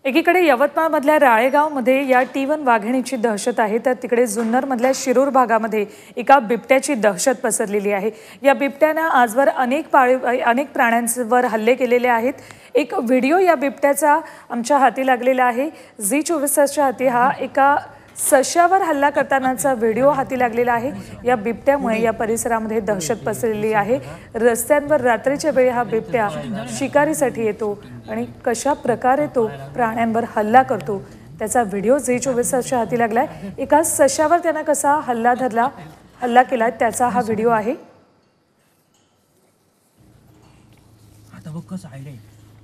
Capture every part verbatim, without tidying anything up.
एकीकडे यवतमाळमधल्या राळेगावमध्ये या T one वाघिणीची दहशत आहे, तर तिकडे जुन्नरमधल्या शिरूर भागामध्ये एका बिबट्याची दहशत पसरलेली आहे। या बिबट्याने आजवर अनेक पाळीव अनेक प्राण्यांवर हल्ले केलेले आहेत। एक व्हिडिओ या बिबट्याचा आमच्या हाती लागलेला आहे। झी चोवीस तासच्या हाती हा एका सश्यावर हल्ला करतानाचा व्हिडिओ हाती लागलेला आहे। या बिबट्यामुळे या परिसरामध्ये दहशत पसरलेली आहे। रस्त्यांवर रात्रीच्या वेळी हा बिबट्या शिकारीसाठी येतो आणि कशा प्रकारे तो प्राण्यांवर हल्ला करतो त्याचा व्हिडिओ झी चोवीस तासच्या हाती लागलाय। एका सश्यावर त्याने कसा हल्ला धरला हल्ला केला त्याचा हा व्हिडिओ आहे। आता बघ कसं आहे।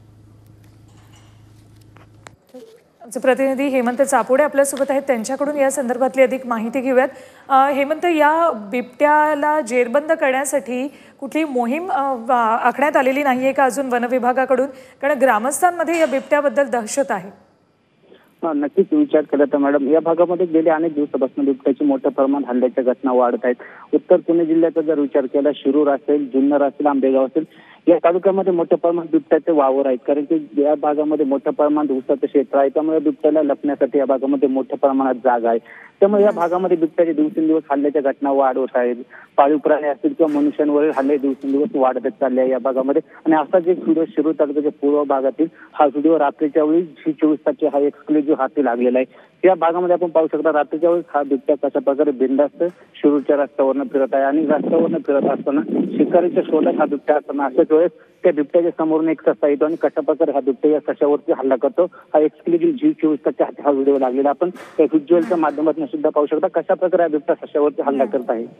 आमचे प्रतिनिधी हेमंत चापोडे आपल्यासोबत आहेत, त्यांच्याकडून या संदर्भातली अधिक माहिती घेऊयात। हेमंत, या बिबट्याला जेरबंद करण्यासाठी कुठली मोहीम आखण्यात आलेली नाहीये का अजून वन विभागाकडून? कारण ग्रामस्थांमध्ये या बिबट्याबद्दल दहशत आहे। नक्कीच विचार केला तर मॅडम, या भागामध्ये गेल्या अनेक दिवसापासून बिबट्याची मोठ्या प्रमाणात हल्ल्याच्या घटना वाढत आहेत। उत्तर पुणे जिल्ह्याचा जर विचार केला, शिरूर असेल, जुन्नर असेल, आंबेगाव असेल, या तालुक्यामध्ये मोठ्या प्रमाणात बिबट्याचे वावर आहेत। कारण की या भागामध्ये मोठ्या प्रमाणात ऊसाचं क्षेत्र आहे, त्यामुळे बिबट्याला लपण्यासाठी या भागामध्ये मोठ्या प्रमाणात जागा आहे। त्यामुळे या भागामध्ये बिबट्याचे दिवसेंदिवस हल्ल्याच्या घटना वाढत आहेत। पाळीव प्राणी असतील किंवा मनुष्यांवरील हल्ले दिवसेंदिवस वाढतच चालले आहे या भागामध्ये। आणि असाच एक व्हिडिओ शिरूर तालुक्याच्या पूर्व भागातील हा व्हिडिओ रात्रीच्या वेळी झी चोवीस तासचे हा एक्सक्लुझिव्ह हाती लागलेला आहे। या भागामध्ये आपण पाहू शकता रात्रीच्या वेळी हा बिबट्या कशा प्रकारे बिनधास्त शिरूरच्या रस्त्यावरनं फिरत आहे आणि रस्त्यावरनं फिरत असताना शिकारीच्या शोधात हा बिबट्या असताना अशाच वेळेस त्या बिबट्याच्या समोरून एक ससा येतो आणि कशा प्रकारे हा बिबट्या या सशावरती हल्ला करतो हा एक्सक्लुझिव्ह झी चोवीस तासच्या हाती हा व्हिडिओ लागलेला आपण त्या व्हिज्युअलच्या माध्यमातून सुद्धा पाहू शकता कशा प्रकारे हा बिबट्या सशावरती हल्ला करत आहे।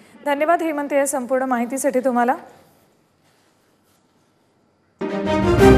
धन्यवाद हेमंत या संपूर्ण माहितीसाठी तुम्हाला।